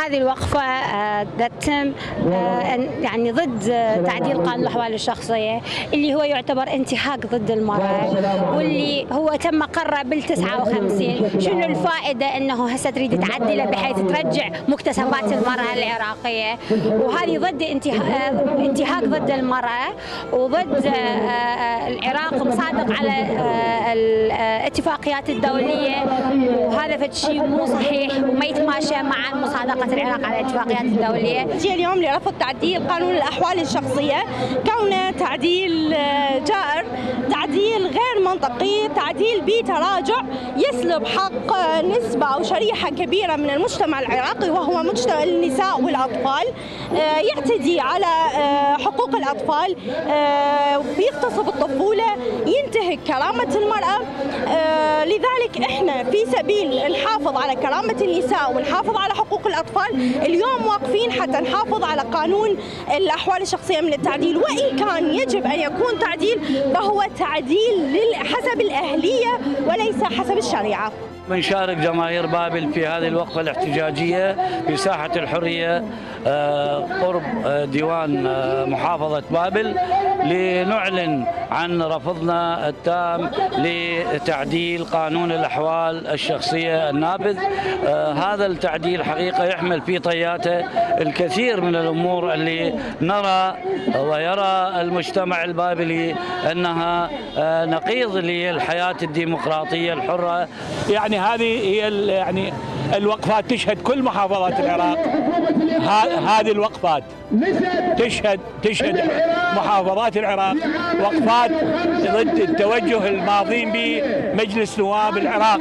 هذه الوقفة تتم يعني ضد تعديل قانون الأحوال الشخصية اللي هو يعتبر انتهاك ضد المرأة، واللي هو تم قرره بال59. شنو الفائدة أنه هسه تريد تعدله بحيث ترجع مكتسبات المرأة العراقية؟ وهذه ضد انتهاك ضد المرأة وضد العراق مصادق على الاتفاقيات الدولية، وهذا فد شيء مو صحيح وما يتماشى مع مصادقة العراق على الاتفاقيات الدولية. جي اليوم لرفض تعديل قانون الأحوال الشخصية كونه تعديل جائر، تعديل غير منطقي، تعديل بتراجع يسلب حق نسبة أو شريحة كبيرة من المجتمع العراقي وهو مجتمع النساء والأطفال، يعتدي على حقوق الأطفال، بيغتصب الطفولة، ينتهك كرامة المرأة. لذلك احنا في سبيل نحافظ على كرامة النساء ونحافظ على حقوق الأطفال اليوم واقفين حتى نحافظ على قانون الأحوال الشخصية من التعديل، وإن كان يجب أن يكون تعديل فهو تعديل حسب الأهلية وليس حسب الشريعة. بنشارك جماهير بابل في هذه الوقفة الاحتجاجية في ساحة الحرية قرب ديوان محافظة بابل، لنعلن عن رفضنا التام لتعديل قانون الأحوال الشخصية النافذ. هذا التعديل حقيقة يحمل في طياته الكثير من الأمور اللي نرى ويرى المجتمع البابلي أنها نقيض للحياة الديمقراطية الحرة. يعني هذه هي يعني الوقفات تشهد كل محافظات العراق، هذه الوقفات تشهد محافظات العراق وقفات ضد التوجه الماضين بمجلس نواب العراق،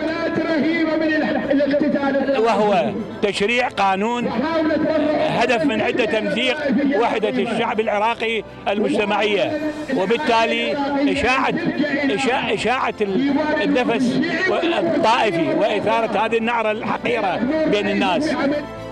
وهو تشريع قانون هدف من عدة تمزيق وحدة الشعب العراقي المجتمعية، وبالتالي إشاعة النفس الطائفي وإثارة هذه النعرة الحقيرة بين الناس.